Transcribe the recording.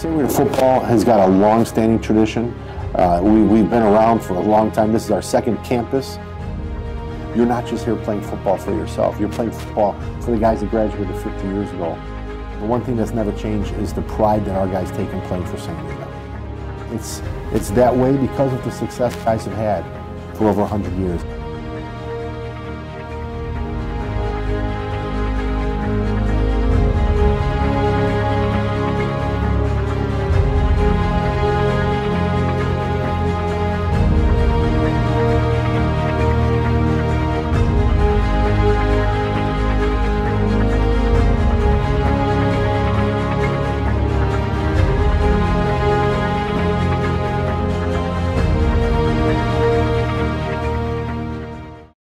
St. Rita football has got a long-standing tradition. We've been around for a long time. This is our second campus. You're not just here playing football for yourself. You're playing football for the guys that graduated 50 years ago. The one thing that's never changed is the pride that our guys take in playing for St. Rita. It's that way because of the success guys have had for over 100 years.